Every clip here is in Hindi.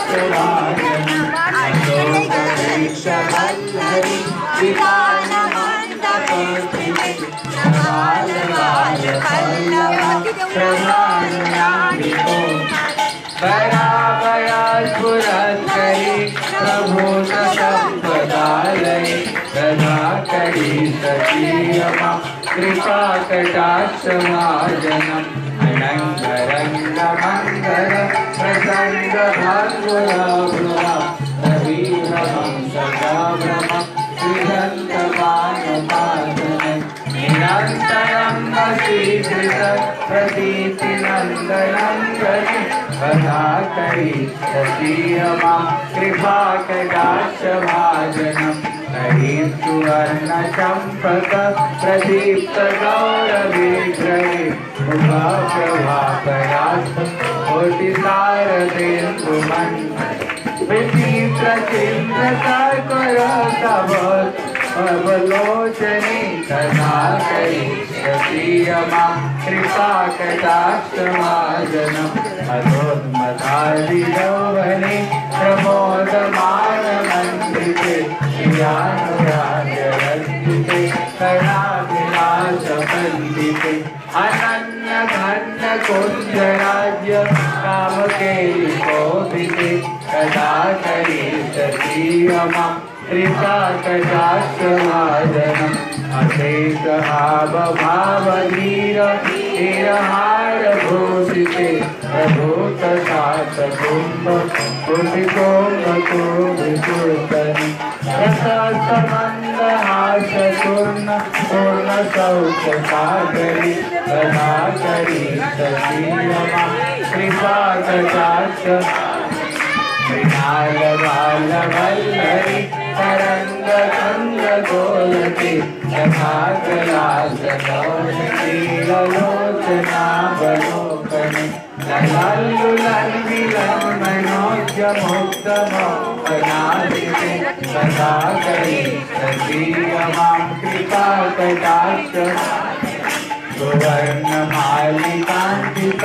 कटाक्षमाजनम् अशोकवृक्षवल्लरी विमानमण्डपस्थिते नमालवालपल्लवप्रधानयामिको बराबरास्फुरत्करी प्रभूतसम्पदालये तदाकरी सतीयमा कृपाकटाक्षमाजनम् अनङ्गरङ्गमङ्गल प्रसङ्गभाङ्गुलाभ्रुवा रवीभ्रमं सदाभ्रमं श्रीहन्तपानुपासनं निरन्तरं वशीकृत प्रतीतिनन्दनं गणे कथाकरी सतीयमां कृपाकटाक्षभाजनम् हरिसुवर्णचम्पक प्रदीप्तगौरविग्रहे मुखाप्रभाकरात् कोटितारदेन्दुमण्डले विचित्रचिन्द्रकरकरतवत् अवलोचने कथाकरी सतीयमां कृपाकटाक्षमाजनम् अधोन्मदादियौवने प्रमोदमानमण्डिते ज्ञानराजरन्दिते कणाभिलाषपण्डिते अनन्यघण्टकुञ्जराज्य कामकेलिकोपिते कदाकरी सतीयमां कृपाकटाक्षमाजनम् अशेषहावभावधीर हीरहारभूषिते प्रभूतशातकुम्भ कुटिकोम्भकुम्भिषूतनि रससमन्दहासचूर्ण पूर्णशौचसागरि कदाकरी सतीयमां कृपाकटाक्ष मृणालबालवल्लरी तरङ्गतङ्गगोलके यथाकलासलोचनावलोकने लल्लुलन्विलन्मनोज्यमुक्तमोपनादिते कदाकरी सतीयमां कृपाकटाक्ष सुवर्णमालिकान्तिक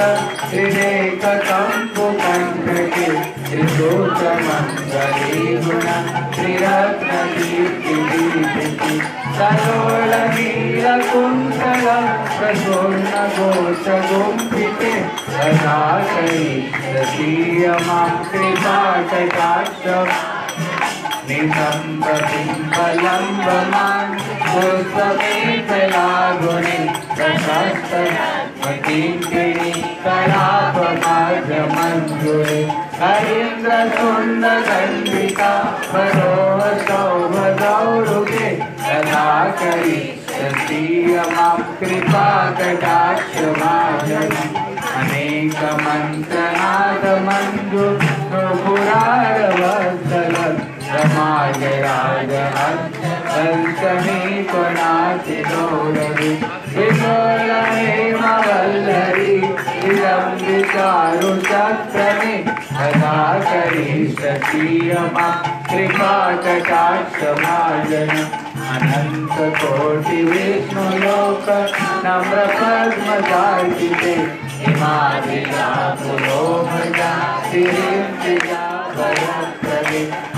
त्रिरेककम्पुकण्ठके त्रिशूचमङ्गलीगुण त्रिरत्नदीप्तिदीप्ति सलोलनीलकुन्तल प्रसूर्णगोचगुम्फिते कदाकरी सतीयमां कृपाकटाक्षम् नितम्बबिम्बलम्बमान् पुष्पमेखलागुणे प्रशस्तमतीङ्किणी कलापमार्गमञ्जुरे हरीन्द्रशुण्डदण्डिका परोहसौभगौरुके कदाकरी सतीयमां कृपाकटाक्षमाजनम् अनेकमन्त्रनादमञ्जु नुपुरारवत्सल रमाजराजहंसमीपनाथिदोरवि विमलहेमवल्लरी विलम्बिचारुचक्रमे कदाकरी सतीयमां कृपाकटाक्षमाजनम् अनन्तकोटिविष्णुलोक नम्रपद्मजार्चिते हिमादिजापुलोभजा तिरिञ्चिजा वरप्रदे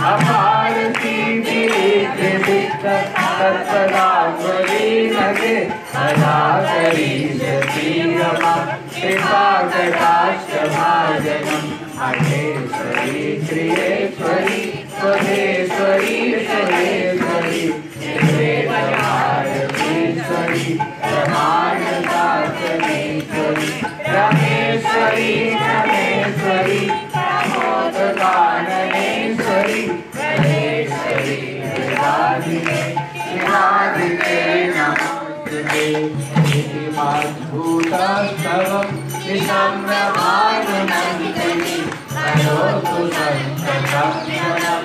अपारतीतिरिक्ततत्पदाम्बरीनगे कदाकरी सतीयमां कृपाकटाक्षमाजनम् अहेश्वरी श्रियेश्वरी स्वधेश्वरी सुरेश्वरी भारतीश्वरी प्रमाणदासनेश्वरी रमेश्वरी रमेश्वरी प्रमोदकाननेश्वरी महेश्वरी विराजिते विराजिते नमोस्तुते इति मद्भूतस्तवं निशम्यभानुनन्दिनी करोतु सन्ततं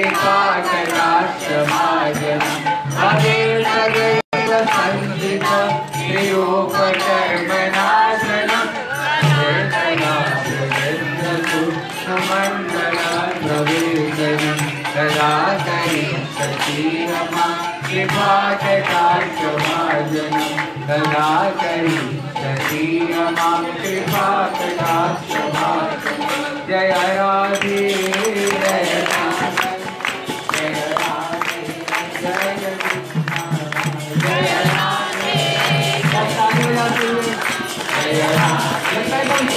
कृपाकटाक्षमाजनम् अदेशदेव संस्थित त्रियोपकर्मनाशनम् सुमण्डलद्रवेदनी कदाकरी सतीयमां कृपाकटाक्षमाजनम् कदाकरी सतीयमां कृपाकटाक्षमाजनम् जय राधे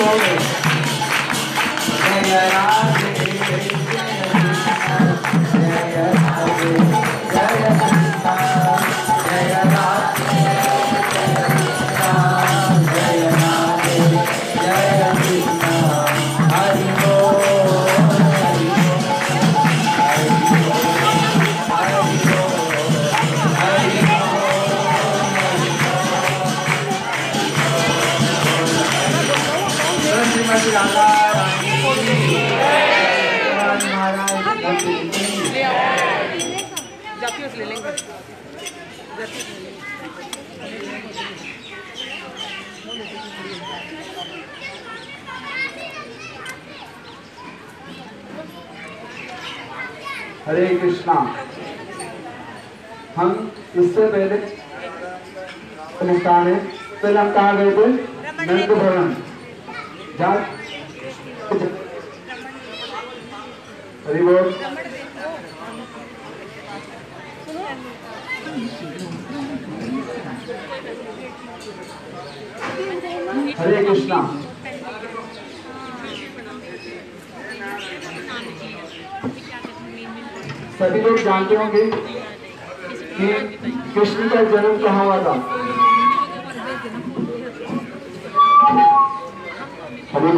गाओगे? जय राधे जय राधे जय कृष्णा जय राधे जय राधे जय कृष्णा हरि बोल हरि श्रीमती राधा रानी महाराज ले लेंगे। हरे कृष्णा। हम इससे पहले स्थान है, पहले हम कहाँ गए थे? नंद भवन। हरि बोल। हरे कृष्णा। सभी लोग जानते होंगे कि कृष्ण का जन्म कहाँ हुआ था? हरे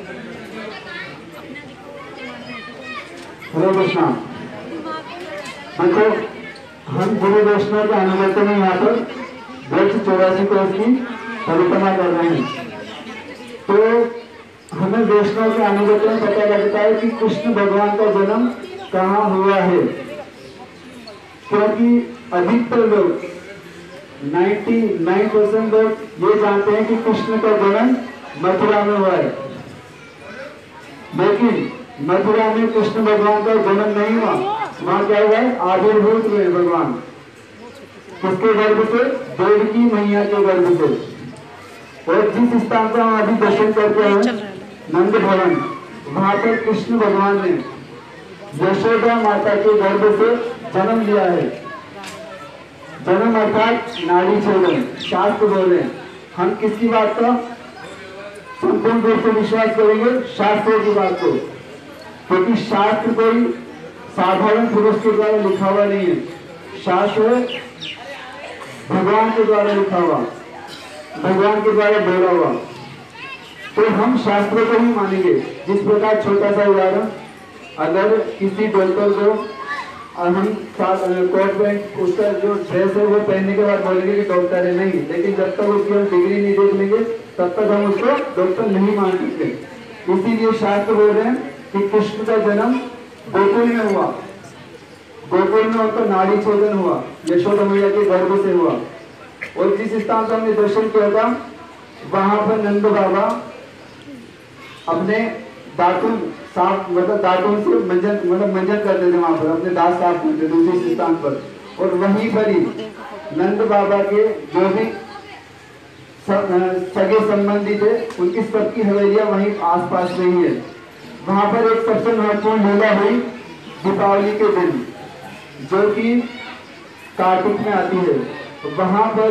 कृष्णा। देखो, हम गुरु वैष्णव के अनुगत्य में यहाँ पर 84 कोष की परिक्रमा कर रहे हैं। तो हमें वैष्णव के अनुगत्य में पता लगता है कि कृष्ण भगवान का जन्म कहाँ हुआ है, क्योंकि अधिकतर लोग 99% लोग ये जानते हैं कि कृष्ण का जन्म मथुरा में हुआ है, लेकिन मथुरा में कृष्ण भगवान का जन्म नहीं हुआ। वहां क्या हुआ है? आविर्भूत हुए भगवान। किसके गर्भ से? देवकी मैया के गर्भ से। और जिस स्थान पर हम अभी दर्शन करते हैं नंद भवन, वहां पर कृष्ण भगवान ने यशोदा माता के गर्भ से जन्म लिया है। जन्म अर्थात नाड़ी छेदन, शास्त्र बोले। हम किसकी बात का संपूर्ण रूप से विश्वास करेंगे? शास्त्रों की बात को, क्योंकि शास्त्र कोई साधारण पुरुष के द्वारा लिखा हुआ नहीं है। शास्त्र भगवान के द्वारा लिखा हुआ, भगवान के द्वारा बोला हुआ। तो हम शास्त्रों को ही मानेंगे। जिस प्रकार, छोटा सा उदाहरण, अगर किसी डॉक्टर को और हम कोट पैंट उसका जो ड्रेस है वो पहनने के बाद बोलेंगे कि डॉक्टर है, नहीं। लेकिन जब तक उसकी हम डिग्री नहीं देख लेंगे तब तक हम उसको डॉक्टर नहीं मान सकते। इसीलिए शास्त्र बोल रहे हैं कि कृष्ण का जन्म गोकुल में हुआ। गोकुल में उनका नाड़ी छेदन हुआ, यशोदा मैया के गर्भ से हुआ। और जिस स्थान पर हमने दर्शन किया था वहां पर नंद बाबा अपने दातुन साफ, मतलब दातुन से मंजन करते थे। वहां पर अपने दांत साफ करते थे दूसरे स्थान पर। और वहीं पर ही नंद बाबा के जो भी सगे संबंधी थे उनकी सबकी हवेलियां वहीं आसपास में ही है। वहां पर एक सबसे महत्वपूर्ण लीला हुई दीपावली के दिन, जो कि कार्तिक में आती है। वहां पर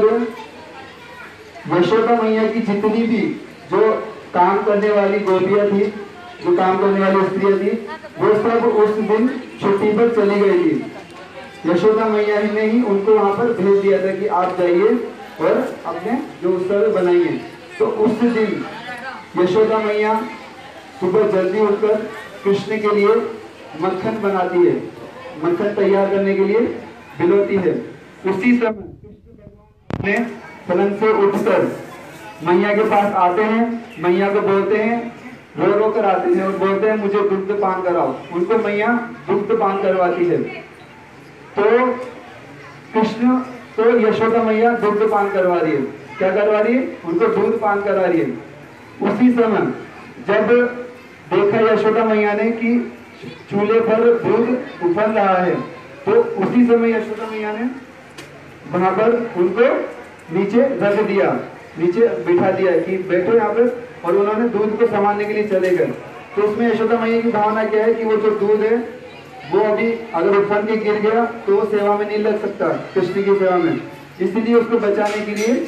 यशोदा मैया की जितनी भी जो काम करने वाली गोपियां थी, जो काम करने वाली स्त्रियां थी, वो सब उस दिन छुट्टी पर चली गई थी। यशोदा मैया ने ही उनको वहां पर भेज दिया था कि आप जाइए और अपने जो उत्सव बनाइए। तो उस दिन यशोदा मैया सुबह जल्दी उठकर कृष्ण के लिए मक्खन बनाती है, मक्खन तैयार करने के लिए भिगोती है। उसी समय कृष्ण भगवान ने पलंग से उठकर मैया के पास आते हैं, मैया को बोलते हैं, रो कर आते हैं और बोलते हैं मुझे दुग्ध पान कराओ। उनको मैया दुग्ध पान करवाती है। तो कृष्ण तो यशोदा मैया दुग्ध पान करवा रही है। क्या करवा रही है? उनको दूध पान करा रही है। उसी समय जब देखा यशोदा मैया ने कि चूल्हे पर दूध उफल रहा है, तो उसी समय यशोदा मैया ने वहां पर उनको नीचे रख दिया, नीचे बिठा दिया कि बैठो यहाँ पे। और उन्होंने दूध को संभालने के लिए चले गए। तो उसमें यशोदा मैया की भावना क्या है कि वो जो दूध है वो अभी अगर उफल के गिर गया तो वो सेवा में नहीं लग सकता, कृष्ण की सेवा में। इसलिए उसको बचाने के लिए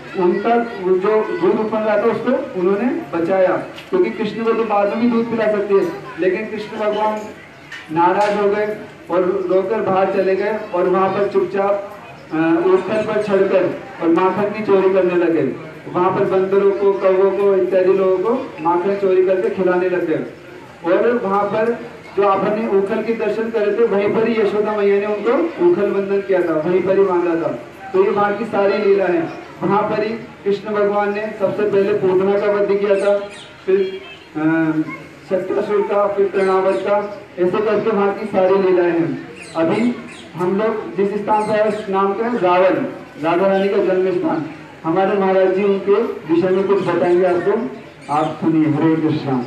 उनका जो दूध उत्पन्न रहा था उसको उन्होंने बचाया, क्योंकि कृष्ण को तो बाद में भी दूध पिला सकते हैं, लेकिन कृष्ण भगवान नाराज हो गए और रोकर बाहर चले गए और वहां पर चुपचाप ऊपर पर चढ़कर और माखन की चोरी करने लगे। वहां पर बंदरों को, कौवों को, इत्यादि लोगों को माखन चोरी करके खिलाने लगे। और वहां पर जो आपने ऊखल के दर्शन करे थे, वहीं पर ही यशोदा मैया ने उनको ऊखल बंधन किया था, वहीं पर ही बांधा था। तो ये वहां की सारी लीला है। वहां पर ही कृष्ण भगवान ने सबसे पहले पूतना का वध किया था, फिर सत्यासुर का, फिर तृणावत का, ऐसे करके वहां की सारी लीलाएं हैं। अभी हम लोग जिस स्थान पर है, नाम का है रावण, राधा रानी का जन्म स्थान। हमारे महाराज जी उनके विषय में कुछ बताएंगे आपको, आप सुनिए। हरे कृष्णा।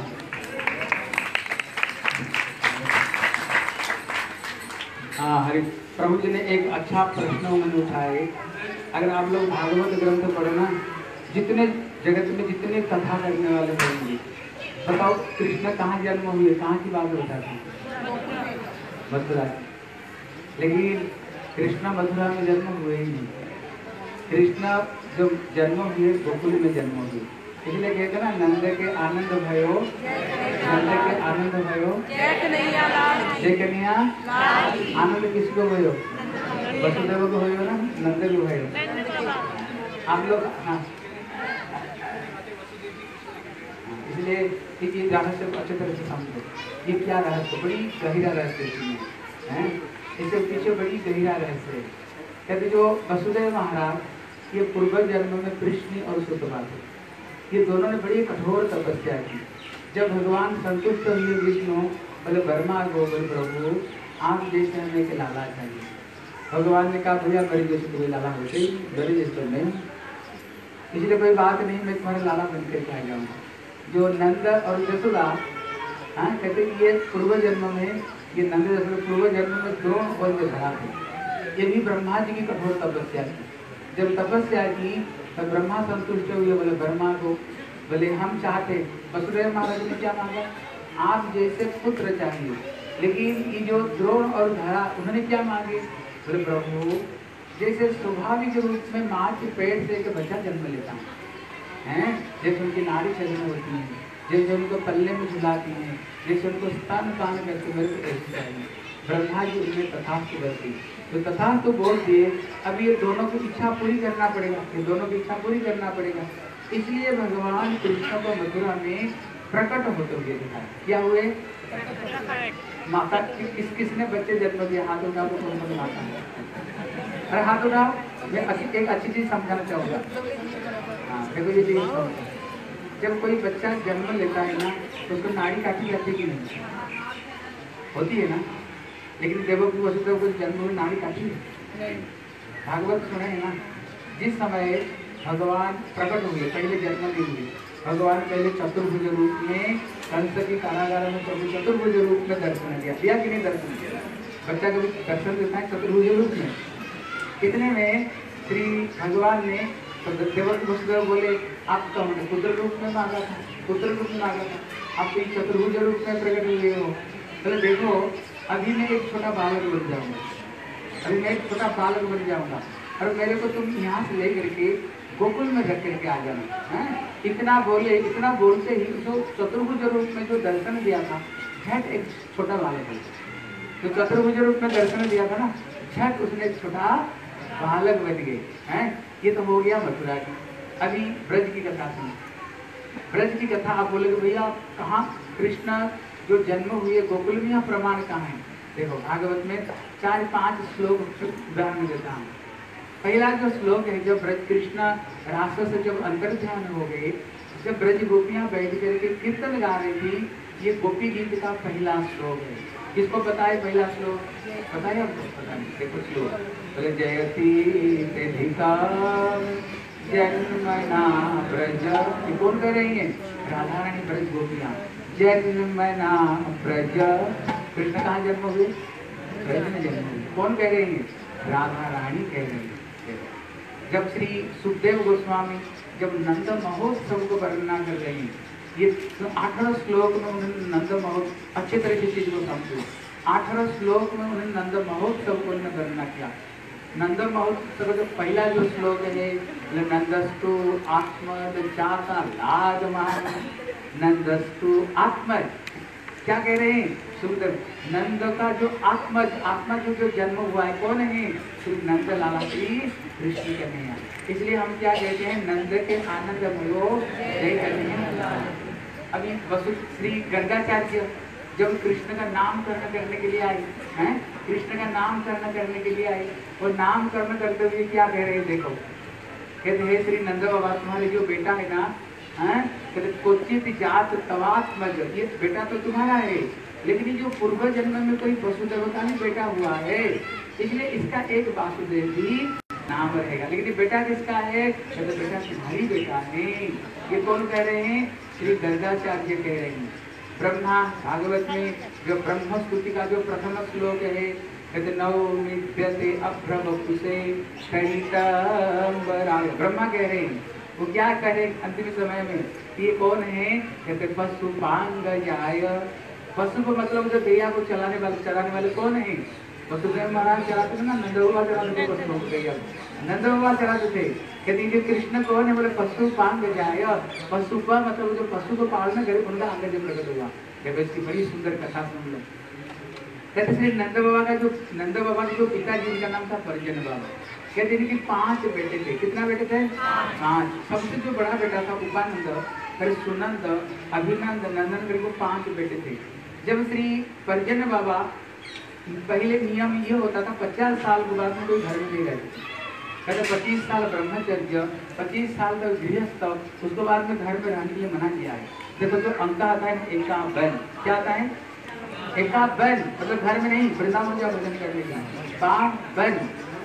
हाँ, हरे प्रभु जी ने एक अच्छा प्रश्न उन्होंने उठाए। अगर आप लोग भागवत ग्रंथ पढ़ो ना, जितने जगत में जितने कथा करने वाले होंगे, बताओ कृष्ण कहाँ जन्म हुए, कहाँ की बात बताते हैं? मथुरा। लेकिन कृष्ण मथुरा में जन्म हुए ही नहीं। कृष्ण जब जन्म हुए गोकुल में जन्म हुए, इसलिए कहते ना नंद के आनंद भयो, नंद के आनंद भयो, जय कन्हैया आनंद किसको भयो? वसुदेव को भयो ना, नंद को भयो। आप लोग हाँ, इसलिए ये रहस्य को अच्छे तरह से समझो। ये क्या रहस्य, बड़ी गहरा रहस्य है, इसके पीछे बड़ी गहरा रहस्य है। कहते जो वसुदेव महाराज ये पूर्व जन्म में कृष्ण और सुतपा थे, ये दोनों ने बड़ी कठोर तपस्या की। जब भगवान संतुष्ट हुए विष्णु बोले वर्मा गोबर प्रभु आप जैसे हमें एक लाला चाहिए। भगवान ने कहा भैया मेरे जैसे कोई लाला होते ही, मेरे जैसे तो नहीं, इसलिए कोई बात नहीं, मैं तुम्हारे लाला बनकर आ जाऊँगा। जो नंद और यशोदा, हाँ कहते ये पूर्व जन्म में, ये नंद यशोदा पूर्व जन्म में द्रोण और विधरा थे। ये भी ब्रह्मा जी की कठोर तपस्या की। जब तपस्या की तब ब्रह्मा संतुष्ट हुए, बोले ब्रह्मा को बोले हम चाहते, वसुदेव महाराज ने क्या मांगा, आप जैसे पुत्र चाहिए। लेकिन ये जो द्रोण और धरा उन्होंने क्या मांगे, बोले प्रभु जैसे स्वाभाविक रूप में माँ के पेट से एक बच्चा जन्म लेता है, जैसे उनकी नाड़ी चलने होती है, जैसे उनको पल्ले में झुलाती हैं, जैसे उनको स्तन पान करके मेरे को ऐसे चाहिए। ब्रह्मा जी उनमें तथास्तु करती, तो तथास्तु बोल दिए। अब ये दोनों की इच्छा पूरी करना पड़ेगा, ये दोनों की इच्छा पूरी करना पड़ेगा। इसलिए भगवान कृष्ण को मथुरा में प्रकट होते हुए दिखाए। क्या हुए? माता किसने बच्चे जन्म दिया? हाथ उठाओ तो कौन कौन माता है? अरे हाथ उठाओ। मैं एक अच्छी चीज समझाना चाहूँगा। हाँ देखो ये चीज, जब कोई बच्चा जन्म लेता है ना तो उसको नाड़ी काटी जाती है कि नहीं? होती है ना। लेकिन देवकी वसुदेव को जन्म में नाड़ी काटी है? भागवत सुने है ना। जिस समय भगवान प्रकट हुए, पहले जन्म नहीं हुए, भगवान पहले चतुर्भुज रूप में कंस की कारागार में प्रभु चतुर्भुज रूप में दर्शन दिया कि नहीं? दर्शन दिया। बच्चा कभी दर्शन देता है चतुर्भुज रूप में? कितने में श्री भगवान ने तो देवकी वसुदेव बोले आप तो हमने पुत्र रूप में मांगा था, पुत्र रूप में मांगा था, आप तो चतुर्भुज रूप में प्रकट हुए हो। बोले देखो अभी मैं एक छोटा बालक बन जाऊंगा, अभी मैं एक छोटा बालक बन जाऊंगा और मेरे को तुम यहाँ से ले करके गोकुल में रख करके आ जाना है। इतना बोले, इतना बोलते ही जो चतुर्भुज रूप में जो दर्शन दिया था, झट एक छोटा बालक है। जो चतुर्भुज रूप में दर्शन दिया था ना, झट उसने एक छोटा बालक बन गए हैं। ये तो हो गया मथुरा की। अभी ब्रज की कथा सुनो। ब्रज की कथा आप बोलोगे भैया कहाँ कृष्ण जो जन्म हुए गोकुल में, यहाँ प्रमाण कहाँ है? देखो भागवत में 4-5 श्लोक उदाहरण देता हूँ। पहला जो श्लोक है, जब ब्रज कृष्ण राष्ट्र से जब अंतर्ध्यान हो गए, जब ब्रज गोपियाँ बैठ करके कीर्तन गा रही थी, ये गोपी गीत का पहला श्लोक है। किसको पता है पहला श्लोक? बताइए आपको? पता नहीं। देखो श्लोक बोले जयती जन्मना ब्रज, ये कौन कह रही है? राधा रानी ब्रज गोपियाँ। जन्मना ब्रज, कृष्ण कहाँ जन्म हुए? ब्रज में जन्म हुए। कौन कह रही है? राधा रानी कह रही है। जब श्री सुखदेव गोस्वामी जब नंद महोत्सव को वर्णना कर रहे हैं, ये 18 श्लोक में उन्होंने नंद महोत्सव, अच्छे तरह की चीज को समझो, 18 श्लोक में उन्होंने नंद महोत्सव को वर्णना किया। नंद महोत्सव का जो पहला जो श्लोक है, नंदस्तु आत्मज जाता लाज मान, नंदस्तु आत्मज, क्या कह रहे हैं? सुंदर नंद का जो आत्मज, आत्मा जो जन्म हुआ है कौन है? श्री नंद लाला श्री कृष्ण कन्हैया। इसलिए हम क्या कहते हैं? नंद के आनंद भयो जय कन्हैया। अभी वसु श्री गर्गाचार्य जब कृष्ण का नामकरण करने के लिए आए हैं, कृष्ण का नामकरण करने के लिए आए और नामकरण करते हुए क्या कह रहे हैं? देखो, कहते हैं श्री नंद बाबा तुम्हारे जो बेटा है ना, कहते क्वचित जात तवात्मज, ये बेटा तो तुम्हारा है, लेकिन ये जो पूर्व जन्म में कोई वसुदेव का भी बेटा हुआ है, इसलिए इसका एक वासुदेव भी नाम रहेगा। लेकिन ये बेटा किसका है? कहते बेटा तुम्हारी बेटा है। ये कौन कह रहे हैं? श्री गर्गाचार्य कह रहे हैं। ब्रह्मा भागवत में जो ब्रह्म स्तुति का जो प्रथम श्लोक है, कहते नवमित्यते अभ्रवपुषे शैतंबराय, ब्रह्मा कह रहे हैं। वो क्या कह रहे हैं अंतिम समय में? ये कौन है? कहते पशुपांगजाय, पशु को मतलब जो गैया को चलाने वाले कौन है? वसुदेव महाराज चलाते थे ना, नंद बाबा चलाते थे पशुओं को, गैया नंद बाबा चलाते थे। कहते ये कृष्ण कौन है? बोले पशुपांगजाय, पशु का मतलब जो पशु को पालना करे उनका अंग जब प्रकट हुआ। कहते इसकी बड़ी सुंदर कथा सुन लो। कहते श्री नंद बाबा के जो पिताजी, उनका नाम था परिजन बाबा। कहते हैं कि 5 बेटे थे। कितना बेटे थे? 5। सबसे जो बड़ा बेटा था उपानंद, फिर सुनंद, अभिनंद, नंदन करके 5 बेटे थे। जब श्री परिजन बाबा, पहले नियम ये होता था 50 साल के बाद में कोई घर में नहीं रहते। कहते 25 साल ब्रह्मचर्य, 25 साल तक गृहस्थ, उसके बाद में घर में रहने के लिए मना किया है। देखो जो अंक आता है एकावन, क्या आता है? एकावन मतलब घर में नहीं, वृंदावन जाओ भजन करने का। बावन,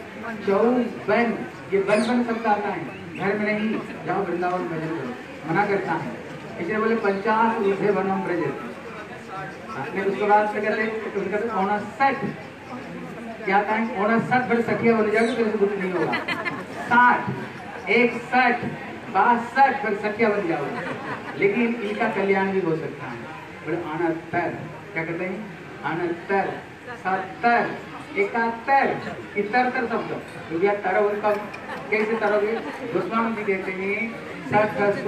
चौवन, ये बन शब्द आता है, घर में नहीं, जाओ वृंदावन भजन करो, मना करता है। इसलिए बोले 50 ऊर्ध्व वनम ब्रजत। उसके बाद से कहते 59, क्या आता है? 59 फिर 60 बन जाएगा, तो कुछ नहीं होगा। 60, 61, 62 फिर 60 बन जाओगे, लेकिन इनका कल्याण भी हो सकता है। बोले 69, क्या कहते हैं? 69, 70, 71, 73 शब्द। तो भैया तरह उनका कैसे तरोगे? गोस्वामी जी कहते हैं 60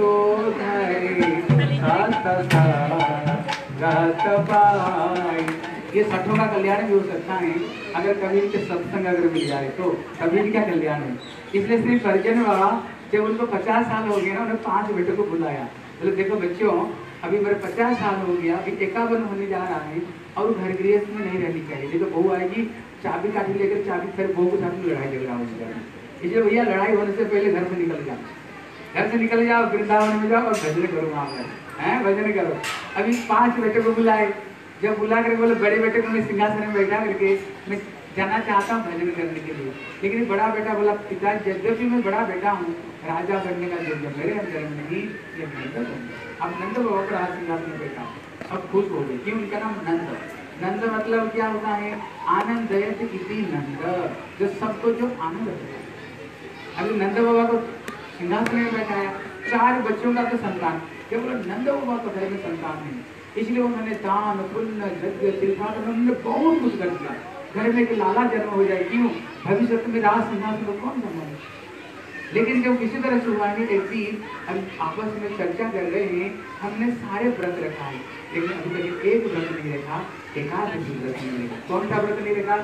ये 60 का कल्याण भी हो सकता है अगर कभी इनके सत्संग अगर मिल जाए तो, कभी भी क्या कल्याण है। इसलिए श्री परिजन बाबा जब उनको 50 साल हो गए ना, उन्होंने 5 बेटों को बुलाया। बोले देखो बच्चों, अभी मेरे 50 साल हो गया, अभी 51 होने जा रहा है और घर गृहस्थ में नहीं रहनी चाहिए। देखो बहू आएगी, चाबी काठी लेकर चाबी, फिर बहू के साथ में लड़ाई झगड़ा हो जाएगा। इसलिए भैया लड़ाई होने से पहले घर से निकल जाओ, घर से निकल जाओ, वृंदावन में जाओ और भजन करो, वहाँ पर हैं भजन करो। अभी 5 बेटे को बुलाए, जब बुला कर बोले बड़े बेटे को मैं सिंहासन में बैठा करके मैं जाना चाहता हूँ भजन करने के लिए। लेकिन बड़ा बेटा बोला पिता यद्यपि मैं बड़ा बेटा हूँ, राजा बनने का जो मेरे अंदर में नहीं, ये नंद बनूंगा। अब नंद बाबा पर आज सिंहासन में बैठा, अब खुश हो गए। क्यों? उनका नाम नंद। नंद मतलब क्या होता है? आनंदयत इति नंद, जो सबको जो आनंद देता है। अभी नंद बाबा को सिंहासन में बैठाया, 4 बच्चों का तो संतान, केवल नंद बाबा का घर में संतान नहीं, इसलिए उन्होंने दान पुण्य यज्ञ तीर्थाटन उन्होंने बहुत कुछ कर दिया। घर में एक लाला जन्म हो जाए, क्यों? भविष्य में राज सिंहासन को कौन संभाले। लेकिन जब किसी तरह से हुआ है, एक दिन हम आपस में चर्चा कर रहे हैं, हमने सारे व्रत रखा है, लेकिन अभी तक एक व्रत नहीं रखा, एकादशी व्रत नहीं रखा। कौन सा व्रत नहीं रखा?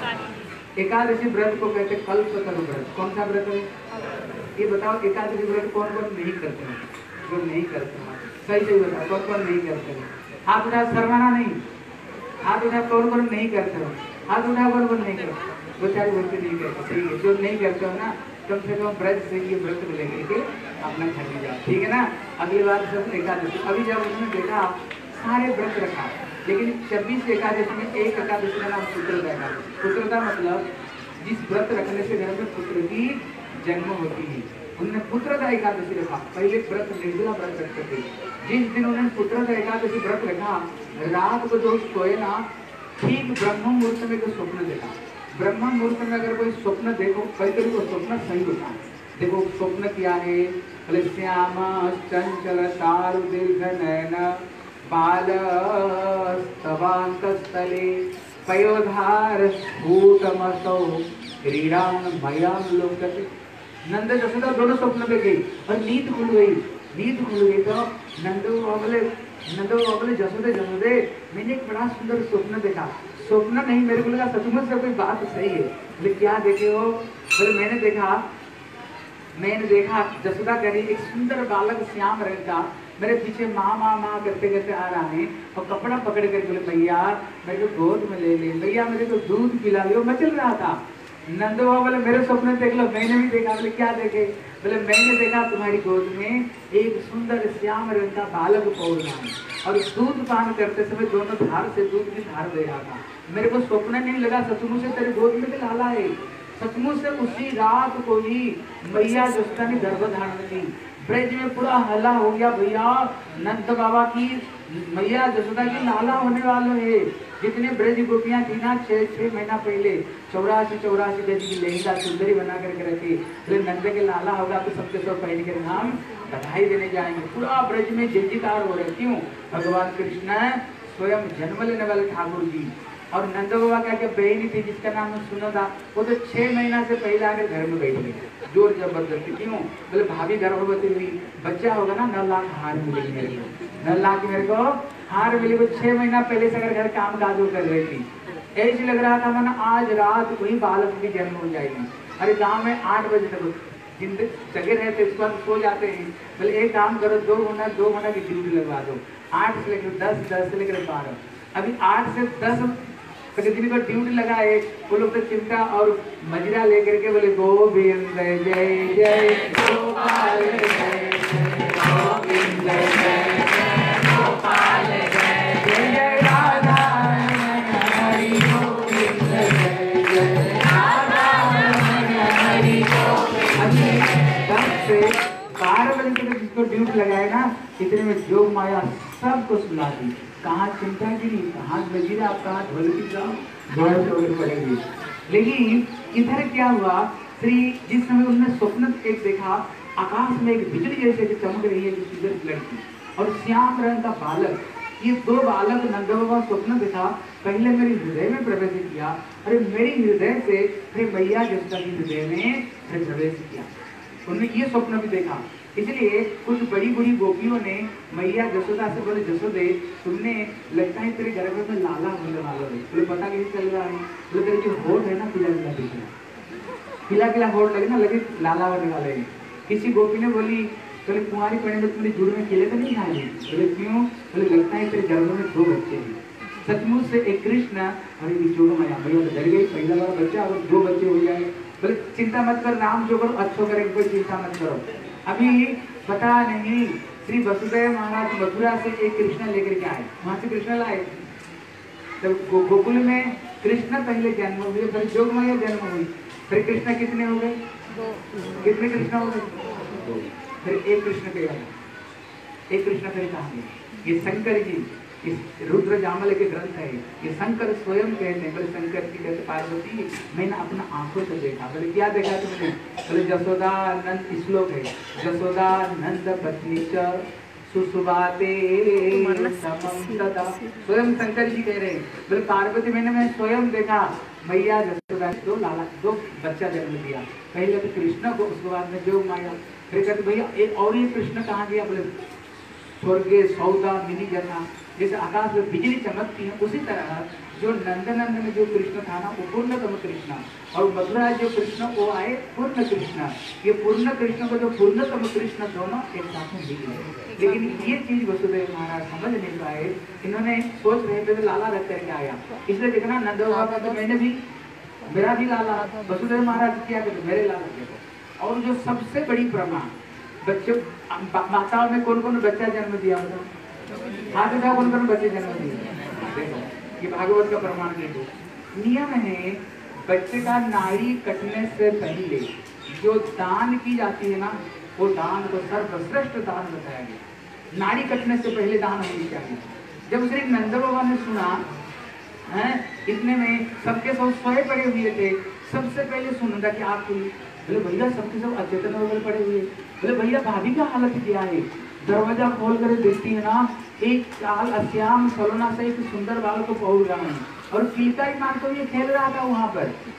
एकादशी व्रत को कहते कल्पतरु व्रत। कौन सा व्रत है ये बताओ? एकादशी व्रत कौन कौन नहीं करते हैं? जो नहीं करते हैं सही सही बताओ, कौन कौन नहीं करते हैं? हाथ उठा, शर्माना नहीं, हाथ उठा। कौन कौन नहीं करते हो? हाथ उठा, कौन कौन नहीं करते? 2-4 व्यक्ति नहीं करते, ठीक है। जो नहीं करते हो ना, कम से कम व्रत से ये व्रत को लेकर के अपना घर में जाओ, ठीक है ना। अगली बार सब एकादशी, अभी जब उसने देखा सारे व्रत रखा, लेकिन 26 एकादशी में एक एकादशी का नाम पुत्रदा एकादशी। पुत्रदा मतलब जिस व्रत रखने से घर में पुत्र की जन्म होती है, उन्होंने पुत्रदा एकादशी रखा। पहले व्रत निर्जला व्रत रखते थे। जिस दिन उन्होंने पुत्रदा एकादशी व्रत रखा, रात को जो सोए ना, ठीक ब्रह्म मुहूर्त में कोई स्वप्न देखा। ब्रह्म मुहूर्त में अगर कोई स्वप्न देखो, कई कभी वो स्वप्न सही होता है। देखो स्वप्न क्या है? श्याम चंचल चारु दीर्घ नयन बाल स्तवांक स्थले पयोधार स्फुटमसौ क्रीड़ाम मयाम लोग करते। नंद जसोदा दोनों स्वप्न पे गई और नींद खुल गई। नींद खुल गई तो नंदो बोले जसोदे जसोदे मैंने एक बड़ा सुंदर स्वप्न देखा। स्वप्न नहीं, मेरे को लगा सचमुच से कोई बात सही है। बोले क्या देखे हो? बोले मैंने देखा जसोदा कह रही एक सुंदर बालक श्याम रंग का मेरे पीछे माँ माँ माँ करते करते आ रहा है और कपड़ा पकड़ कर बोले भैया मेरे को गोद में ले ले, भैया मेरे को दूध पिला लो। मैं चल रहा था। नंद बाबा बोले मेरे स्वप्न देख लो। मैंने भी देखा। बोले क्या देखे? बोले मैंने देखा तुम्हारी गोद में एक सुंदर श्याम रंग का बालक पौड़ रहा है और दूध पान करते समय दोनों धार से दूध की धार दे रहा था। मेरे को स्वप्न नहीं लगा, सचमुच से तेरे गोद में तो लाला है। सचमुच से उसी रात को ही मैया जसोदा ने गर्भ धारण की। ब्रज में पूरा हल्ला हो गया, भैया नंद बाबा की मैया जसोदा की लाला होने वाले है। जितने ब्रज गोपियां थी ना 6 महीना पहले 84 गज की लहंगा सुंदरी बना करके रखी। बोले नंद के लाला होगा तो सबके सब पहन कर हम बधाई देने जाएंगे। पूरा ब्रज में जयकार हो रहे। क्यों? भगवान कृष्ण स्वयं जन्म लेने वाले ठाकुर जी। और नंद बाबा क्या क्या बहनी थी जिसका नाम सुना था, वो तो 6 महीना से पहले आकर घर में बैठ गई जोर जबरदस्ती। क्यों? बोले भाभी गर्भवती हुई, बच्चा होगा ना 9 लाख हार मिलेगी मेरे को, 9 लाख मेरे को हार मिली। वो 6 महीना पहले से अगर घर काम काज कर रही थी। ऐसे लग रहा था मैंने आज रात को ही बालक की जन्म हो जाएगी। अरे गाँव में 8 बजे तक जिंदगी जगे रहते उसके बाद सो जाते हैं। बोले एक काम करो 2 घंटा की ड्यूटी लगवा दो, 8 से लेकर 10, 10 से लेकर 12। अभी 8 से 10 दिन को ड्यूटी लगा है। वो लोग तो चिमटा और मजरा लेकर के बोले गोविंद जय जय गोपाल जय गोविंद जय गोपाल जय जय राधा हरि गोविंद जय जय राधा हरि गोविंद। तब से 12 बजे तक जिसको ड्यूटी लगाए ना, इतने में जोग माया सबको सुला दी। कहाँ चिंता गिरी, कहाँ मजीरा, कहाँ ढोलकी जाओ पड़ेगी। लेकिन इधर क्या हुआ, श्री जिस समय उन्होंने स्वप्न एक देखा, आकाश में एक बिजली जैसे चमक रही है जो सुंदर लड़की और श्याम रंग का बालक। ये 2 बालक नंद बाबा स्वप्न देखा। पहले मेरे हृदय में प्रवेश किया। अरे मेरी हृदय से फिर मैया जसोदा के हृदय में फिर प्रवेश किया। उन्होंने ये स्वप्न भी देखा। इसलिए कुछ बड़ी बड़ी गोपियों ने मैया जसोदा से बोले जसोदे तुमने लगता है तेरे गर्भ में लाला होने वाला है। बोले पता कैसे चल रहा है? बोले तेरे जो होठ है ना पीला पीला होठ लगे ना, लगे लाला होने वाले है। किसी गोपी ने बोली बोले कुंवारी पड़ने में तुमने जुड़ में केले तो नहीं खाए? बोले क्यों? बोले लगता है तेरे गर्भ में 2 बच्चे हैं। सचमुच से एक कृष्ण और एक जोग माया। भैया तो डर गई, पहला वाला बच्चा अगर 2 बच्चे हो जाए। बोले चिंता मत कर, नाम जो करो अच्छो करेंगे, कोई चिंता मत करो। अभी पता नहीं श्री वसुदेव महाराज मथुरा से एक कृष्ण लेकर के आए, वहां से कृष्ण लाए। तो गोकुल में कृष्ण पहले जन्म हुए, फिर जोग माया जन्म हुई। फिर कृष्ण कितने हो गए? 2। कितने कृष्ण हो गए? फिर एक कृष्ण के एक कृष्ण फिर कहा गया। ये शंकर जी इस रुद्र जामल के ग्रंथ है। ये शंकर स्वयं कहते हैं। बोले शंकर की कहते पार्वती मैंने अपना आंखों से देखा। बोले क्या देखा तुमने? बोले जसोदा नंद श्लोक है, जसोदा नंद पत्नी च सुसुबाते समम तदा। स्वयं शंकर जी कह रहे हैं। बोले पार्वती मैं स्वयं देखा मैया जसोदा 2 बच्चा जन्म दिया। पहले तो कृष्ण को, उसके बाद में जोग माया। फिर कहते भैया एक और ये कृष्ण कहाँ गया? बोले स्वर्गे सौदा मिली जथा, जैसे आकाश में बिजली चमकती है उसी तरह जो नंदनंद में जो कृष्ण था ना वो पूर्णतम कृष्ण, और मथुरा जो कृष्ण वो आए पूर्ण कृष्ण। ये पूर्ण कृष्ण को जो पूर्णतम कृष्ण दोनों एक साथ में मिले। लेकिन ये चीज वसुदेव महाराज समझ नहीं पाए। इन्होंने सोच रहे थे तो लाला रख करके आया। इसलिए देखना नंद बाबा तो मैंने भी मेरा भी लाला, वसुदेव महाराज किया तो मेरे लाला देखो। और जो सबसे बड़ी प्रमा बच्चों माताओं में कौन कौन बच्चा जन्म दिया होता? हाथ उठा कौन कौन बच्चे जन्म दिए? देखो ये भागवत का प्रमाण देखो। नियम है बच्चे का नाड़ी कटने से पहले जो दान की जाती है ना वो दान को सर्वश्रेष्ठ दान बताया गया। नाड़ी कटने से पहले दान होनी चाहिए। जब श्री नंद बाबा ने सुना है इतने में सबके सब सोए पड़े हुए थे, सबसे पहले सुना कि आप बोले भैया सबके सब अचेतन होकर पड़े हुए। बोले भैया भाभी का हालत क्या है? दरवाजा खोल कर देखती है ना एक काल अश्याम सलोना से एक सुंदर बाल को पहुंच रहा है और किलका ही मार को ये खेल रहा था वहां पर।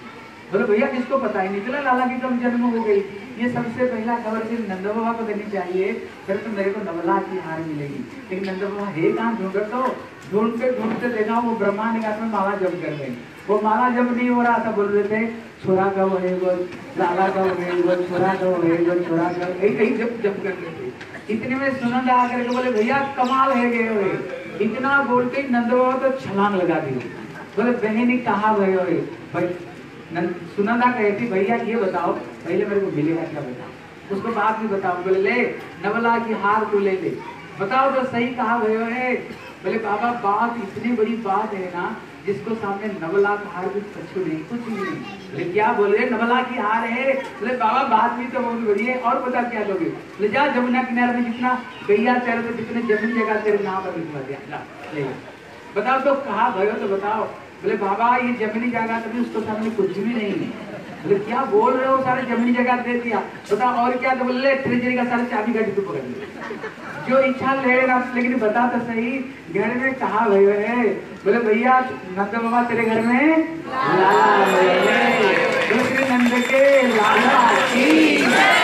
बोले भैया किसको पता ही नहीं चला लाला की कब जन्म हो गई। ये सबसे पहला खबर सिर्फ नंद बाबा को देनी चाहिए, फिर तो मेरे को नवला की हार मिलेगी। लेकिन नंद बाबा है कहाँ ढूंढे, तो ढूंढते देखा वो ब्रह्मा निकास में माला जप कर गई। वो माला जब नहीं हो रहा था, बोल रहे थे छोरा कब है वो, लाला कब है वो, छोरा कब है वो, छोरा कब, यही जब कर रहे थे। इतने में सुनंद आकर के बोले भैया कमाल है गए हुए। इतना बोल के नंद बाबा तो छलांग लगा दी। बोले बहनी कहाँ गए हुए भाई। सुनंदा कहती भैया ये बताओ पहले मेरे को मिलेगा क्या बताओ, उसको बाद में बताओ। बोले ले नवला की हार को ले ले, बताओ तो सही कहाँ गए है। बोले बाबा बात इतनी बड़ी बात है ना जिसको सामने नवला का हार भी कछु नहीं, कुछ भी नहीं। बोले क्या बोल रहे नवला की हार है। बोले बाबा बात भी तो बहुत बड़ी है, और बता क्या लोगे। बोले जा जमुना किनारे में जितना गैया चल रहे जितने जमीन जगह तेरे नाम पर लिखवा दिया, बताओ तो कहाँ गए हो तो बताओ। बोले बाबा ये जमीनी जगह कभी उसको सामने कुछ भी नहीं है। बोले क्या बोल रहे हो, सारे जमीनी जगह दे दिया, बताओ और क्या। तो बोले ट्रेजरी का सारे चाबी का डिब्बा पकड़ लिया, जो इच्छा ले ना, लेकिन बता तो सही घर में कहाँ गए है। बोले भैया नंद बाबा तेरे घर में लाला दूसरे नंद के लाला की।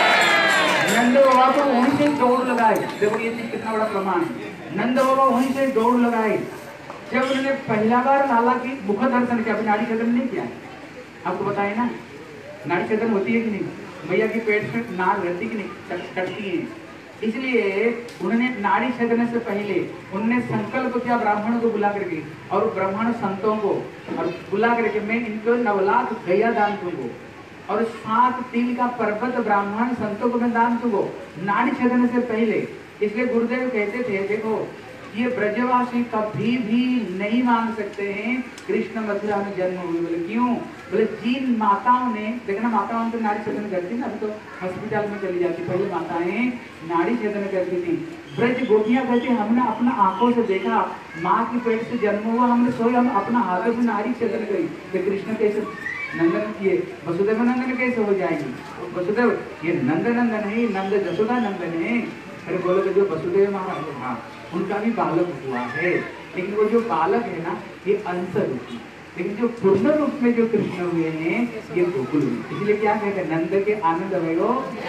नंद बाबा को वहीं से दौड़ लगाए। देखो ये चीज कितना बड़ा प्रमाण है। नंद बाबा वहीं से दौड़ लगाए। जब उन्होंने पहला बार लाला की मुख दर्शन किया, नाड़ी छेदन नहीं किया, आपको बताए ना नाड़ी छेदन होती है कि नहीं, मैया की पेट से नाड़ रहती कि नहीं, कटती है। इसलिए उन्होंने नाड़ी छेदने से पहले उन्होंने संकल्प किया ब्राह्मणों को बुला करके, और ब्राह्मण संतों को और बुला करके मैं इनको 9 लाख गैया दान दूंगा और 7 तिल का पर्वत ब्राह्मण संतों को मैं दान दूंगा नाड़ी छेदने से पहले। इसलिए गुरुदेव कहते थे देखो ये ब्रजवासी कभी भी नहीं मान सकते हैं कृष्ण मथुरा में जन्म हुए। बोले क्यों। बोले जिन माताओं ने देखना, माताओं तो नाड़ी छेदन करती ना, अभी तो हॉस्पिटल में चली जाती, पहले माताएं नाड़ी छेदन करती थी। ब्रज गोपियां कहती हमने अपना आंखों से देखा, माँ की पेट से जन्म हुआ, हमने सोए, हम अपना हाथों से नाड़ी छेदन करी। तो कृष्ण कैसे नंदन किए, वसुदेव नंदन कैसे हो जाएंगे। वसुदेव ये नंद नंदन है, नंद जसोदा नंदन है। अरे बोलो तो जो वसुदेव महाराज है हाँ उनका भी बालक हुआ है, लेकिन वो जो बालक है ना ये अंश रूप है, लेकिन जो पूर्ण रूप में जो कृष्ण हुए हैं ये गोकुल में। इसलिए क्या कहते हैं नंद के आनंद भयो,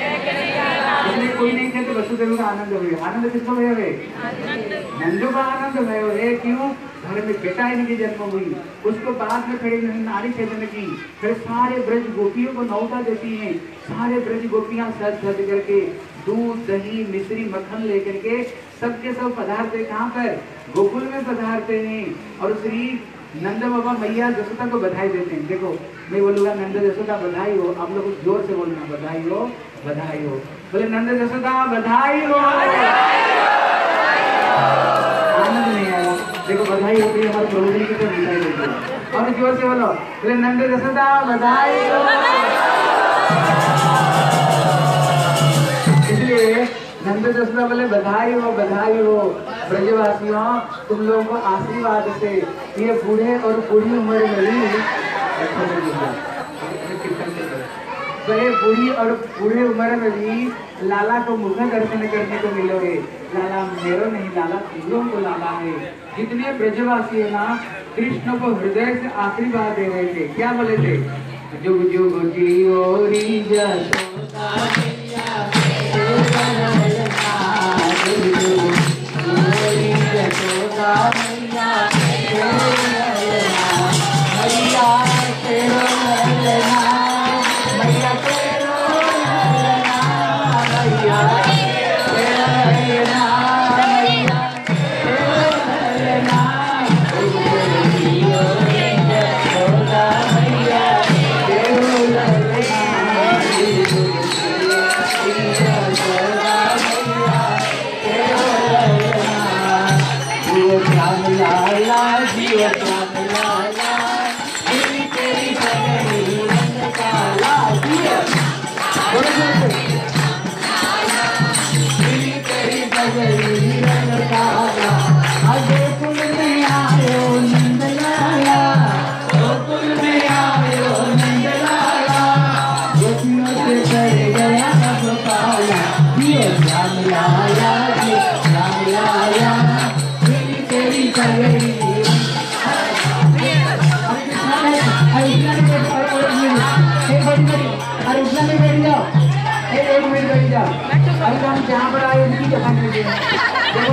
इसलिए कोई नहीं कहते वसुदेव का आनंद भयो। आनंद किसको भयो है, नंदो का आनंद भयो है। क्यों, घर में बेटा इनकी जन्म हुई, उसको बाद में फिर नारी छेदन की, फिर सारे ब्रज गोपियों को नौता देती हैं। सारे ब्रज गोपियां सज सज करके दूध दही मिश्री मक्खन लेकर के सबके सब पधारते कहाँ पर, गोकुल में पधारते हैं। और श्री नंद बाबा मैया जसोदा को बधाई देते हैं। देखो मैं बोलूँगा नंद जसोदा बधाई हो, आप लोग जोर से बोलना बधाई हो बधाई हो। बोले नंद जसोदा बधाई हो। आनंद नहीं आया, देखो बधाई होती है हमारे प्रभु जी की तो बधाई देती है। और जोर से बोलो बोले नंद जसोदा बधाई हो। इसलिए नंद जसोदा बोले बधाई हो ब्रजवासियों, तुम लोगों को आशीर्वाद से ये बूढ़े और बूढ़ी उम्र में ही बड़े बूढ़ी और बूढ़े उम्र में भी लाला को मुख दर्शन करने को मिलोगे। लाला मेरो नहीं, लाला तुम को लाला है। जितने ब्रजवासी है ना कृष्ण को हृदय से आशीर्वाद दे रहे थे। क्या बोले थे, जुग जुग जियो री जसोदा मैया,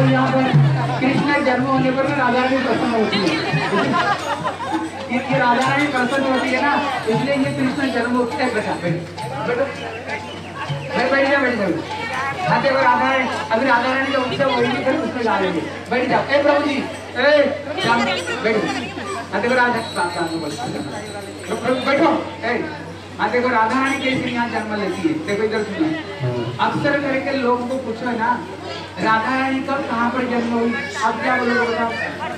यहाँ पर कृष्ण जन्म होने पर राधा रानी प्रसन्न होती है। ये राधा रानी प्रसन्न होती है ना, इसलिए ये कृष्ण जन्म होता है। बेटा बैठ जाओ। हाँ देखो राधा रानी, अभी राधा रानी का उत्सव होगी फिर उसमें गा लेंगे। बैठ जाओ। ए प्रभु जी बैठो। हाँ देखो बैठो। हाँ देखो राधा रानी कैसे यहाँ जन्म लेती है। देखो इधर सुनो। अक्सर करके लोगों को पूछो ना, राधा रानी कब कहाँ पर जन्म हुई, अब क्या बोलोगे बताओ?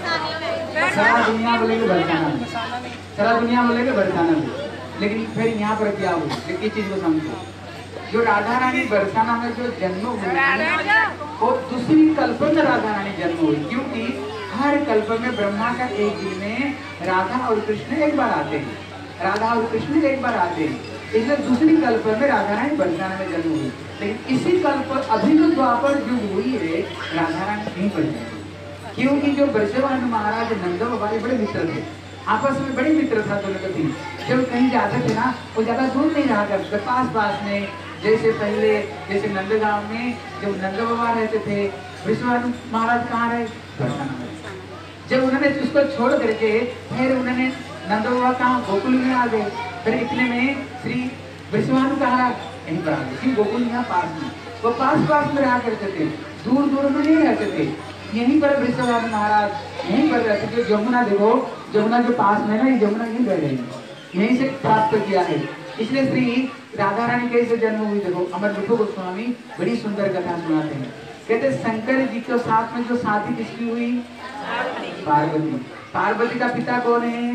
सारा दुनिया बोलेगे बरसाना में, सारा दुनिया बोलेगे बरसाना में। लेकिन फिर यहाँ पर क्या हुआ, एक चीज को समझो। जो राधा रानी बरसाना में जो जन्म हुई वो दूसरी कल्प में राधा रानी जन्म हुई, क्योंकि हर कल्प में ब्रह्मा का एक दिन में राधा और कृष्ण एक बार आते हैं, राधा और कृष्ण एक बार आते हैं। इसलिए दूसरी कल्प में राधा रानी बरसाना में जन्म हुई। लेकिन इसी कल्प अभी जो द्वापर युग हुई है, राधा रानी नहीं बन गई, क्योंकि जो ब्रजवान महाराज नंद बाबा बड़े मित्र थे, आपस में बड़ी मित्रता दोनों की थी। जब कहीं जाते थे ना, वो ज्यादा दूर नहीं रहा करते, पास में। जैसे पहले जैसे नंदगांव में जब नंद बाबा रहते थे, ब्रजवान महाराज कहाँ रहे? बरसाना में। जब उन्होंने उसको छोड़ करके फिर उन्होंने नंद बाबा कहाँ? गोकुल में आ गए। फिर इतने में श्री ब्रजवान कहा यहीं पर आ गए, क्योंकि गोकुल यहाँ पास में, वो पास में रहा करते थे, दूर में नहीं रहते थे। यहीं पर ब्रजवान महाराज यहीं पर रहते थे। जमुना देखो, जमुना जो पास में ना, ये जमुना यहीं बह रही है, यहीं से प्राप्त किया है। इसलिए श्री राधा रानी कैसे जन्म हुई देखो, अमर विभु गोस्वामी बड़ी सुंदर कथा सुनाते हैं। कहते शंकर जी के साथ में जो शादी किसकी हुई? पार्वती। पार्वती का पिता कौन है?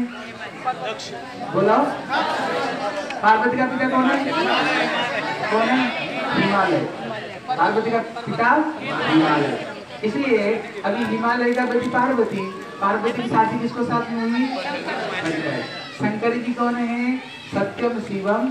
बोलो। पार्वती का पिता कौन है? कौन है? हिमालय। पार्वती का पिता हिमालय। इसलिए अभी हिमालय का बेटी पार्वती, पार्वती की शादी किसको साथ में हुई? शंकर जी कौन है? सत्यम शिवम।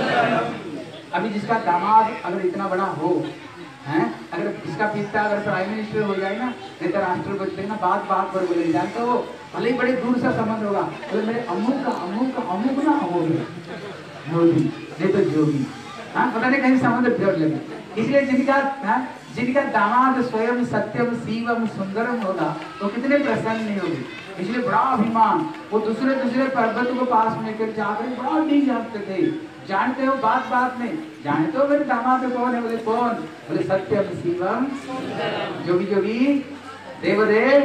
अभी जिसका दामाद अगर इतना बड़ा हो हैं, अगर इसका पिता अगर प्राइम मिनिस्टर हो जाए ना, नहीं तो राष्ट्रपति ना, बात पर बोले जानते हो, भले ही बड़े दूर से संबंध होगा, तो मेरे अमुक ना होगी मोदी, नहीं तो जोगी। हाँ पता नहीं कहीं संबंध जोड़ लेंगे। इसलिए जिनका दामाद स्वयं सत्यम शिवम सुंदरम होगा, वो कितने प्रसन्न नहीं होगी। इसलिए बड़ा अभिमान, वो दूसरे पर्वत को पास में लेकर जाकर बड़ा नहीं जानते थे। जानते हो बात में, जानते हो मेरे दामाद कौन है? बोले कौन? बोले सत्यम शिवम जोगी देवदेव।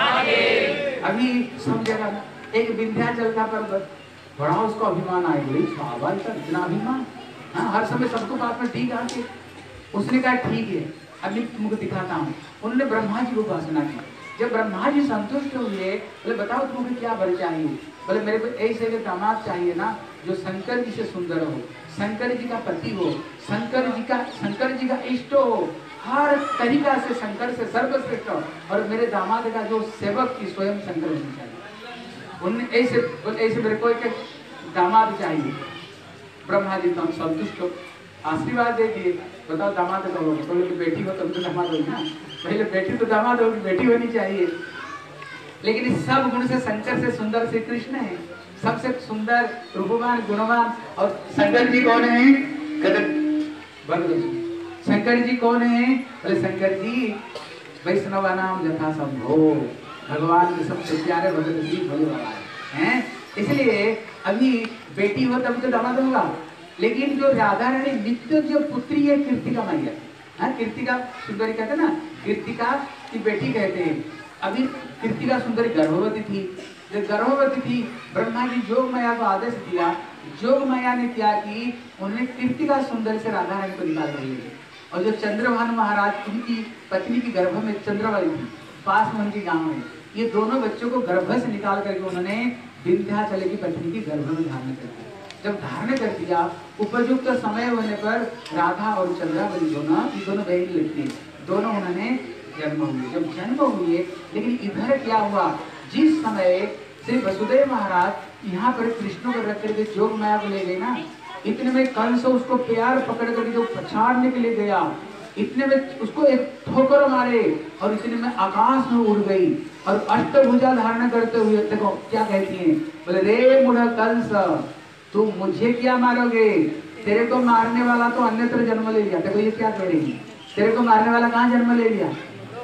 अभी सब जगह एक विंध्याचल का पर्वत, बड़ा उसको अभिमान आए। बोले स्वाभाविक का इतना अभिमान, हाँ हर समय सबको बात में ठीक आके। उसने कहा ठीक है, अभी तुमको दिखाता हूँ। उन्होंने ब्रह्मा जी को उपासना की। जब ब्रह्मा जी संतुष्ट हुए, बोले बताओ तुम्हें क्या वर चाहिए? बोले मेरे को ऐसे दामाद चाहिए ना जो शंकर जी से सुंदर हो, शंकर जी का पति हो, शंकर जी का इष्ट हो, हर तरीका से शंकर से सर्वश्रेष्ठ हो, और मेरे दामाद का जो सेवक की स्वयं शंकर जी चाहिए। उन्होंने ऐसे मेरे को एक दामाद चाहिए। ब्रह्मा जी तो संतुष्ट हो, आशीर्वाद दे दिए। बताओ दामाद का होगा, तो बेटी हो तब तो दामाद होगी ना, पहले बेटी तो दामाद होगी, बेटी होनी चाहिए। लेकिन इस सब गुण से शंकर से सुंदर श्री कृष्ण है, सबसे सुंदर रूपवान गुणवान। और शंकर जी कौन है? शंकर जी कौन है? बोले शंकर जी वैष्णवा नाम यथा संभो, भगवान के सबसे प्यारे भगत जी भोले बाबा हैं। इसलिए अभी बेटी हो तब तो दामाद होगा। लेकिन जो राधा रानी नित्य जो पुत्री है कीर्तिका मैया, हाँ कीर्तिका सुंदरी कहते हैं ना, कीर्तिका की बेटी कहते हैं। अभी कीर्तिका सुंदरी गर्भवती थी। जब गर्भवती थी, ब्रह्मा जी जोग माया को आदेश दिया। जोग माया ने क्या की, उन्होंने कीर्तिका सुंदरी से राधा रानी को निकाल कर ले। और जो चंद्रभानु महाराज उनकी पत्नी की गर्भ में चंद्रवाली थी, पास में उनके गाँव में, ये दोनों बच्चों को गर्भ से निकाल करके उन्होंने विंध्याचल की पत्नी की गर्भ में धारण कर दिया। जब धारण कर दिया, उपयुक्त समय होने पर राधा और चंद्रावली दोनों बहन लगती है, दोनों उन्होंने जन्म हुए। जब जन्म हुए, लेकिन इधर क्या हुआ, जिस समय श्री वसुदेव महाराज यहाँ पर कृष्ण को रख करके जोग माया को ले गए ना, इतने में कंस उसको प्यार पकड़ करके जो पछाड़ने के लिए गया, इतने में उसको एक ठोकर मारे और इतने में आकाश में उड़ गई। और अष्टभुजा धारण करते हुए देखो क्या कहती है, बोले रे मूढ़ कंस, तू मुझे क्या मारोगे? तेरे को मारने वाला तो अन्यत्र जन्म ले लिया। देखो ये क्या कह रही है, तेरे को मारने वाला कहाँ जन्म ले लिया?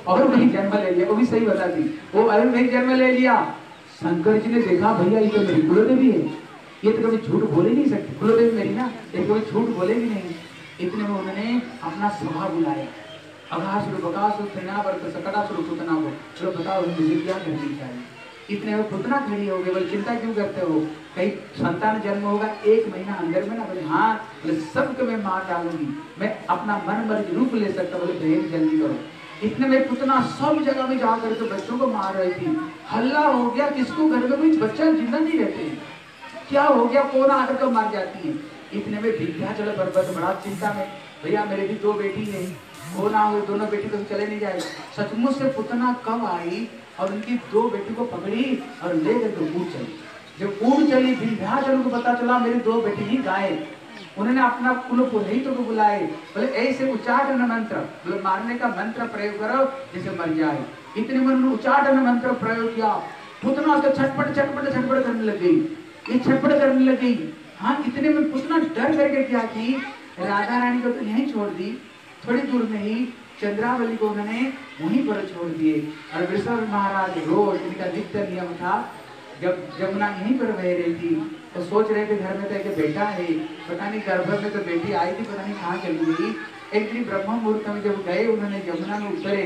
और वही जन्म ले लिया। वो भी सही बता दी, वो अरे वही जन्म ले लिया। शंकर जी ने देखा भैया ये तो मेरी कुलदेवी है, ये तो कभी झूठ बोल ही नहीं सकती, कुलदेवी मेरी ना, ये कभी झूठ बोलेगी नहीं। इतने में उन्होंने अपना सभा बुलाया, अघासुर बकासुर सेनावर्त सकटासुर पुतना को, चलो बताओ मुझे क्या करनी चाहिए। इतने में पुतना खड़ी हो गई, बोले चिंता क्यों करते हो, कहीं संतान जन्म होगा 1 महीना अंदर में ना। बोले हाँ, बोले सबको मैं मार डालूंगी, मैं अपना मन मर्जी रूप ले सकता। बोले बहन जल्दी करो। इतने में पुतना सब जगह में जाकर के बच्चों को मार रही थी। हल्ला हो गया, किसको घर में कोई बच्चा जिंदा नहीं रहते, क्या हो गया, कौन आकर के मार जाती है। इतने में विंध्याचल पर्वत बड़ा चिंता में, भैया मेरे भी 2 बेटी है, हो ना हो दोनों बेटी तो चले नहीं जाए। सचमुच से पुतना कब आई और उनकी 2 बेटी को पकड़ी और ले गए तो उड़ चली। जब उड़ चली विंध्याचल को पता चला मेरी 2 बेटी ही गायब। उन्होंने अपना कुल पुरोहित को बुलाए, बोले ऐसे उच्चाटन मंत्र, बोले मारने का मंत्र प्रयोग करो जिसे मर जाए। इतने में उन्होंने उच्चाटन मंत्र प्रयोग किया, पुतना तो छटपट छटपट छटपट करने लग गई, ये छटपट करने लग गई। हाँ, इतने में पुतना डर करके क्या की, राधा रानी को तो यहीं छोड़ दी, थोड़ी दूर में ही चंद्रावली को उन्होंने वहीं पर छोड़ दिए। और कृष्ण महाराज रोज इनका नित्य नियम था, जब जमुना यहीं पर बह रही थी तो सोच रहे थे घर में तो एक बेटा है, पता नहीं गर्भ में तो बेटी आई थी, पता नहीं कहाँ चली गई। एक दिन ब्रह्म मुहूर्त में जब गए, उन्होंने जमुना में उतरे,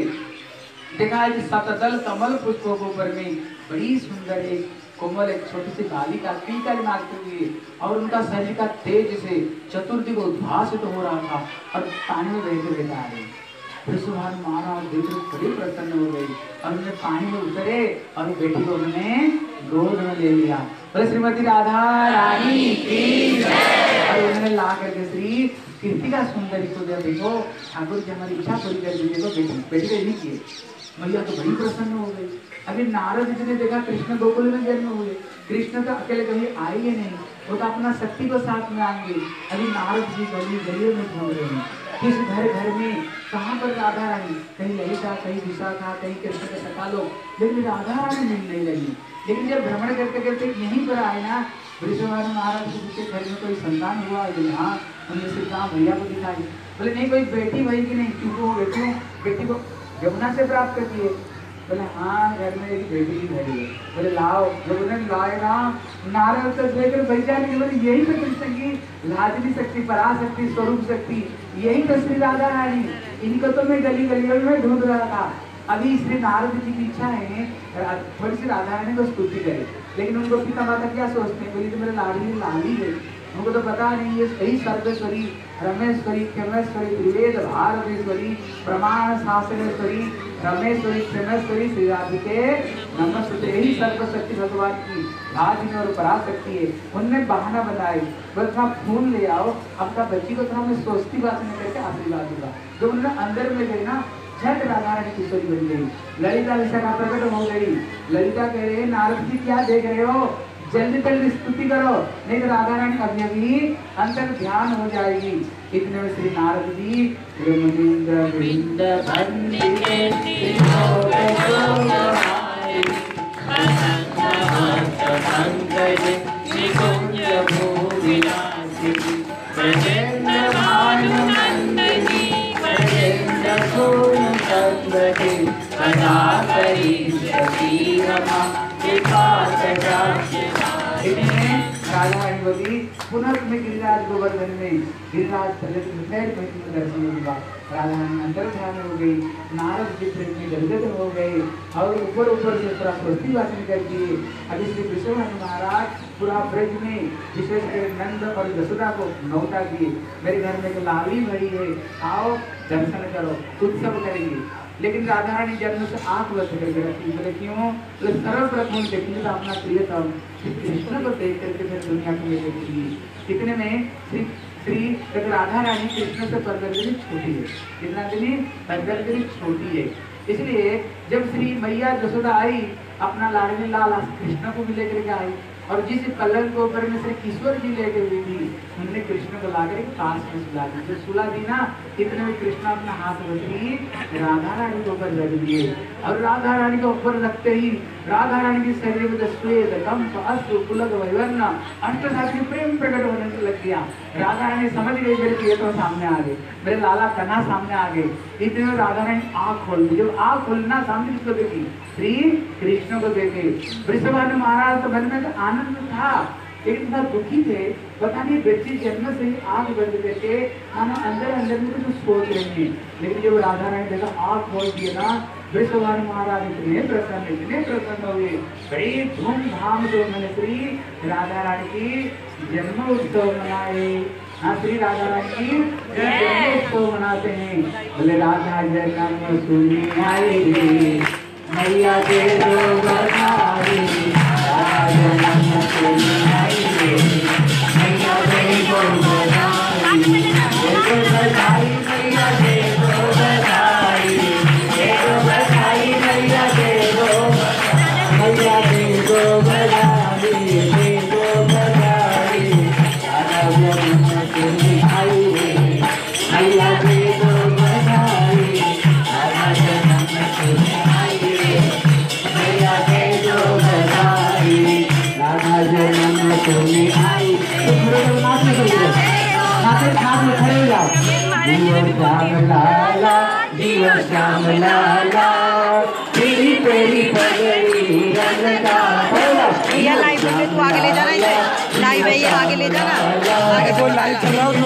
देखा कि सतदल कमल पुष्पों के ऊपर में बड़ी सुंदर एक कोमल एक छोटी सी बालिका टीका मारते हुए और उनका शरीर का तेज से चतुर्दिक उद्भासित हो रहा था और पानी में बहते बहते आ रहे। कृष्ण महाराज देखकर बड़ी प्रसन्न हो गई और उन्होंने पानी में उतरे और बेटी को उन्होंने गोद में ले लिया। बोले श्रीमती राधा रानी की जय। और उन्होंने ला करके श्री कीर्तिका सुंदरी को दिया, देखो ठाकुर जी हमारी इच्छा पूरी कर दी, देखो बेटी को नहीं किए। मैया तो बड़ी प्रसन्न हो गई। अभी नारद जी ने देखा कृष्ण गोकुल में जन्म हुए, कृष्ण तो अकेले कभी आएंगे नहीं, वो तो अपना शक्ति को साथ में आएंगे। अभी नारद जी गली गलियों में घूम रहे हैं, किस घर घर में कहाँ पर राधा रानी, कहीं ललिता, कहीं विशाखा, कहीं कृष्ण के सखा लोग, लेकिन राधा रानी मिल नहीं लगी। लेकिन जब भ्रमण करते करते यहीं पर आए ना, वृषभानु महाराज के घर में कोई संतान हुआ, हाँ उन्हें श्री राम भैया को दिखाई। बोले नहीं कोई बेटी भाई की नहीं, क्योंकि बेटी को जमुना से प्राप्त करती है। बोले हाँ घर में एक बेटी की धरी है। बोले लाओ, जब उन्हें लाए ना, नारद से लेकर भैया ने बोले यही तो कृष्ण की लाजनी शक्ति, पराशक्ति, स्वरूप शक्ति, यही तो श्री राधा रानी, इनको तो मैं गली गलियों में ढूंढ रहा था। अभी श्री नारद जी की इच्छा है थोड़ी सी राधा रानी को स्तुति करे, लेकिन उनको पिता माता क्या सोचते हैं, बोली तो मेरे लाडली लाली है, उनको तो पता नहीं है सही सर्वेश्वरी, रमेश्वरी, क्षमेश्वरी, त्रिवेद भारतेश्वरी, प्रमाण शास्त्रेश्वरी, रमेश्वरी, क्षमेश्वरी, श्री राधिके नमस्ते, यही सर्वशक्ति भगवान की भाजनी और पराशक्ति है। उनने बहाना बनाए, बस थोड़ा फूल ले आओ, आपका बच्ची को थोड़ा मैं सोचती बात नहीं करके आशीर्वाद दूंगा। जब उन्होंने अंदर में गए ना, झट राधा रानी किशोरी बन गई, ललिता विशाखा प्रकट हो गई। ललिता कह रहे नारद जी क्या देख रहे हो, जल्दी जल्दी स्तुति करो, नहीं तो राधा रानी अभी अभी अंतर ध्यान हो जाएगी। इतने में श्री नारद जी पुनः तुम्हें गिरिराज गोवर्धन में गिरिराज दर्शन होगा। राधा रानी अंतर ध्यान हो गई, नारद जी प्रेम में गदगद हो गए और ऊपर ऊपर से पूरा स्वस्ति वाचन कर दिए। अभी श्री कृष्ण महाराज पूरा ब्रज में विशेषकर नंद और यशोदा को नौता दिए, मेरे घर में एक लाली भरी है, आओ दर्शन करो, उत्सव करेंगे। लेकिन राधा रानी जन्म से आंख बंद करके रखी। बोले क्यों, बोले सर्वप्रथम देखिए तो अपना प्रियतम कृष्ण को देख करके फिर दुनिया को ले देखिए। इतने में श्री राधा रानी कृष्ण से परगर्जनी छोटी है, कितना दिन परगर्जनी छोटी है। इसलिए जब श्री मैया यशोदा आई, अपना लाडली लाल कृष्ण को भी लेकर के आई, और जिस पलंग के ऊपर में श्री किशोर जी लेके हुई थी, उन्होंने कृष्ण को लाकर एक पास में सुला दी। जो सुला दी ना, इतने में कृष्ण अपना हाथ रख ली, राधा रानी के ऊपर रख दिए। और राधा रानी के ऊपर रखते ही राधा रानी के शरीर में श्वेत कंप अश्रु पुलक वैवर्ण अष्टसाक्षी प्रेम प्रकट होने से लग गया। राधा रानी समझ गई मेरे प्रिय तो सामने आ गए, मेरे लाला कन्हा सामने आ गए। इतने में राधा रानी आँख खोल दी। जब आँख खोलना, सामने किसको देखी? श्री कृष्ण को देखे। वृषभानु महाराज तो मन में तो आनंद था, लेकिन बहुत दुखी थे। पता नहीं बच्ची जन्म से ही आँख बंद करके मानो अंदर अंदर में कुछ सोच रही है। लेकिन जब राधा रानी देखा आँख खोल दिए ना, वृषभानु महाराज इतने प्रसन्न हुए। बड़ी धूमधाम से उन्होंने श्री राधा रानी की जन्म उत्सव मनाए। हाँ, श्री राधा रानी की जन्म उत्सव मनाते हैं। बोले राधा जन्म सुनी आई मैया के दो बधाई, राधा जन्म सुनी आई मैया के दो बधाई, दो बधाई मैया के दो बधाई, दो बधाई मैया के दो मैया के दो बधाई, दो बधाई। राधा जन्म सुनी आई मैया के दो बधाई, राधा जन्म सुनी आई मैया के दो बधाई, राधा जन्म सुनी आई। खड़े हो जाओ। जीव श्याम लाला, जीव श्याम लाला, तेरी तेरी पगड़ी रंगता। भैया लाइव में तू आगे ले जाना, इसे लाइव है ये, आगे ले जाना, आगे बोल, लाइव चल रहा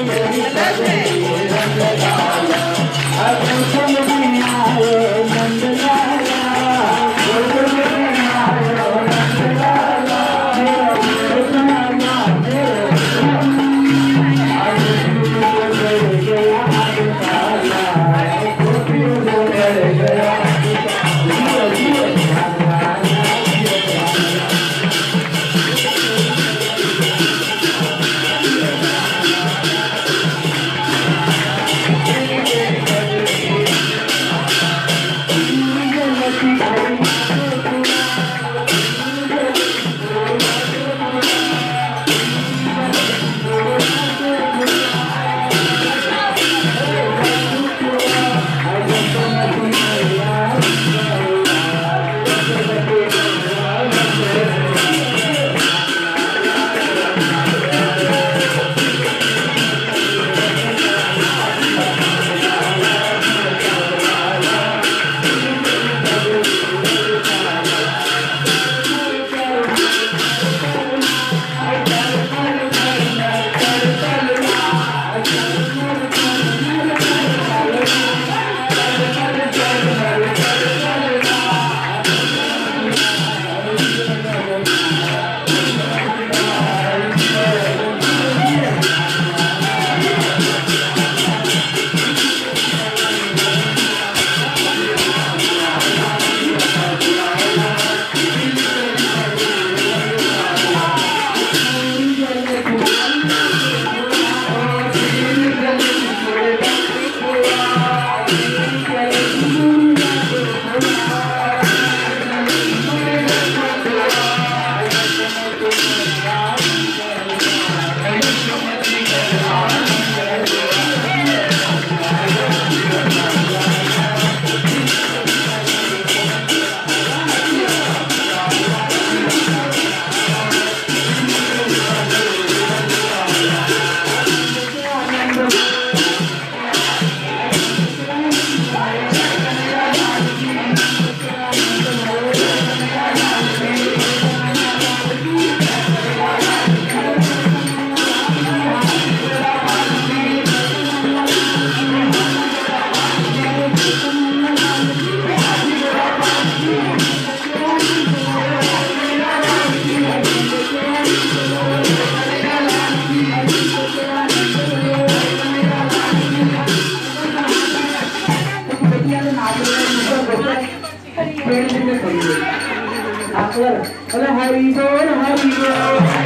हरि बोल हरि बोल।